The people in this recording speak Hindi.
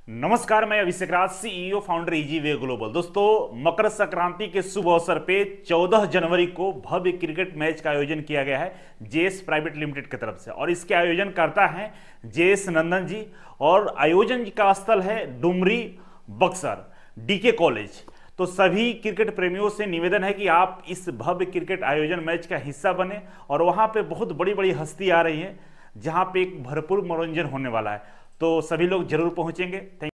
नमस्कार, मैं Abhishek Raj, CEO founder Easy Way Global. दोस्तों, मकर संक्रांति के शुभ अवसर पे 14 जनवरी को भव्य क्रिकेट मैच का आयोजन किया गया है जेएस प्राइवेट लिमिटेड की तरफ से, और इसके आयोजन करता है जेएस नंदन जी, और आयोजन का स्थल है डुमरी बक्सर डीके कॉलेज। तो सभी क्रिकेट प्रेमियों से निवेदन है कि आप इस भव्य क्रिकेट आयोजन मैच का हिस्सा बने, और वहाँ पे बहुत बड़ी बड़ी हस्ती आ रही हैं जहाँ पे एक भरपूर मनोरंजन होने वाला है। तो सभी लोग जरूर पहुँचेंगे। थैंक